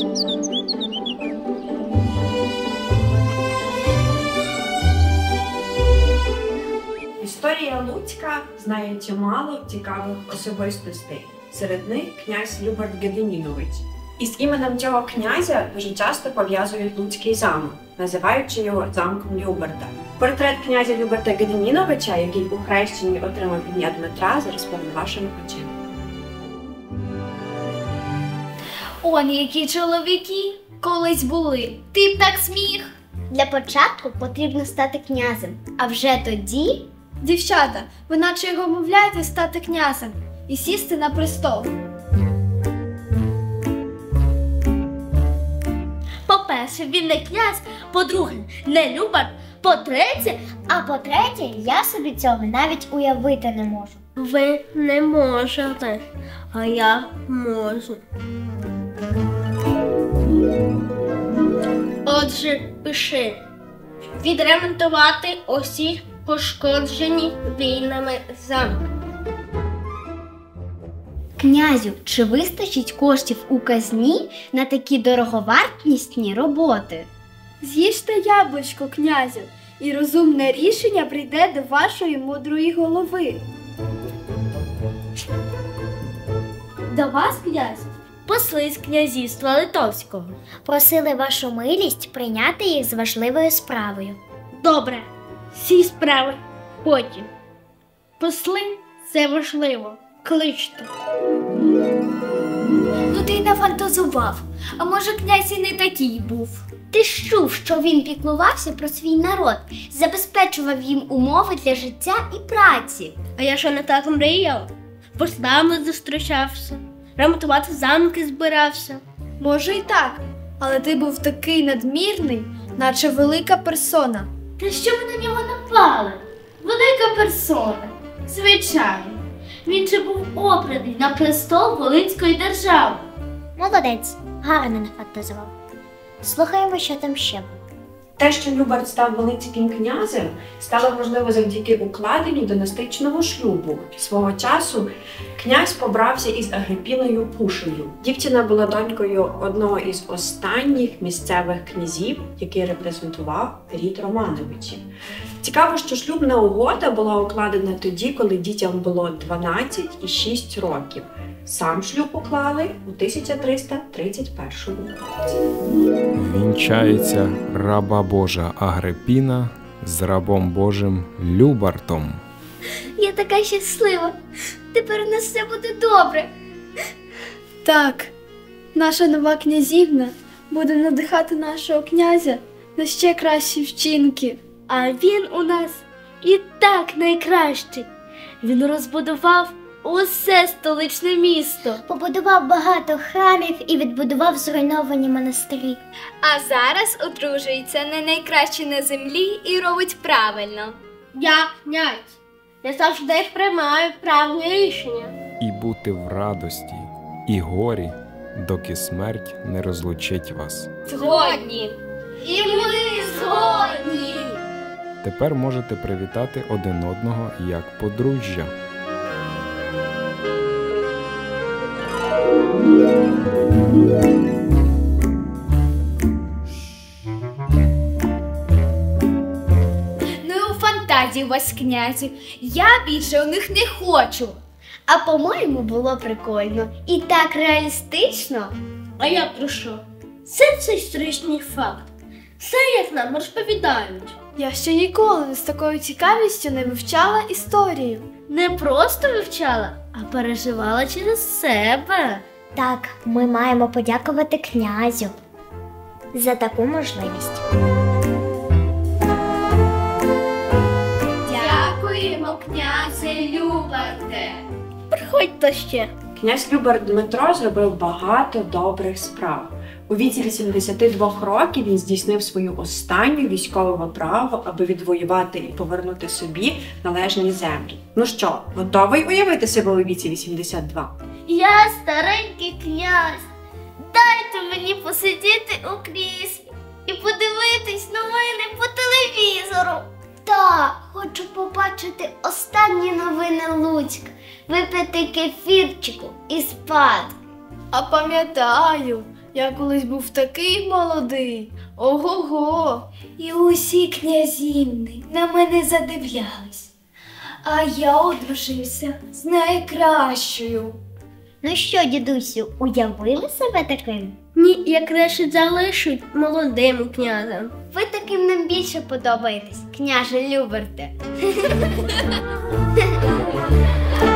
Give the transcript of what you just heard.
Історія Луцька знає чимало цікавих особистостей. Серед них князь Любарт Гедемінович. Із іменем цього князя дуже часто пов'язують Луцький замок, називаючи його замком Любарта. Портрет князя Любарта Гедеміновича, який у хрещенні отримав ім'я Дмитра, зараз перед вашими очима. Он які чоловіки колись були. Ти б так сміх. Для початку потрібно стати князем, а вже тоді... Дівчата, ви наче його вмовляєте стати князем і сісти на престол. По-перше, він не князь, по-друге, не Любарт, по-третє, я собі цього навіть уявити не можу. Ви не можете, а я можу. Отже, пиши. Відремонтувати усі пошкоджені війнами замки. Князю, чи вистачить коштів у казні на такі дороговартісні роботи? З'їжте яблучко, князю, і розумне рішення прийде до вашої мудрої голови. До вас, князь, Посли з князівства Литовського. Просили вашу милість прийняти їх з важливою справою. Добре, всі справи потім. Посли – це важливо. Кличте. ну ти й нафантазував. А може князь і не такий був? Ти ж чув, що він піклувався про свій народ, забезпечував їм умови для життя і праці. А я що не так мріяв? Послами зустрічався, ремонтувати замки збирався. Може і так, але ти був такий надмірний, наче велика персона. Та що ви на нього напали? Велика персона. Звичайно. Він же був обраний на престол Волинської держави. Молодець, гарно нафантазував. Слухаємо, що там ще було. Те, що Любарт став волинським князем, стало можливо завдяки укладенню династичного шлюбу. Свого часу князь побрався із Агрипіною Пушею. Дівчина була донькою одного із останніх місцевих князів, який репрезентував рід Романовичів. Цікаво, що шлюбна угода була укладена тоді, коли дітям було 12 і 6 років. Сам шлюб уклали у 1331 році. Вінчається раба Божа Агрипіна з рабом Божим Любартом. Я така щаслива. Тепер у нас все буде добре. Так, наша нова князівна буде надихати нашого князя на ще кращі вчинки. А він у нас і так найкращий. Він розбудував усе столичне місто. Побудував багато храмів і відбудував зруйновані монастирі. А зараз одружується на найкраще на землі і робить правильно. Я князь. Я завжди приймаю правильні рішення. І бути в радості і горі, доки смерть не розлучить вас. Згодні. І ми згодні. Тепер можете привітати один одного як подружжя. Ну і у фантазії у вас, князю. Я більше у них не хочу. А по-моєму, було прикольно і так реалістично. А я про що? Це історичний факт. Все як нам розповідають. Я ще ніколи з такою цікавістю не вивчала історію. Не просто вивчала, а переживала через себе. Так, ми маємо подякувати князю за таку можливість. Дякуємо, князе Любарте. Приходьте ще. Князь Любарт Дмитро зробив багато добрих справ. У віці 82 років він здійснив свою останню військову виправу, аби відвоювати і повернути собі належні землі. Ну що, готовий уявити себе у віці 82? Я старенький князь. Дайте мені посидіти у кріслі і подивитись новини по телевізору. Так, хочу побачити останні новини Луцька, випити кефірчику і спати. А пам'ятаю, Я колись був такий молодий. Ого-го! І усі князівни на мене задивлялись. А я одружився з найкращою. Ну що, дідусю, уявили себе таким? Ні, я краще залишуть молодим князем. Ви таким нам більше подобаєтесь, княже Люберте.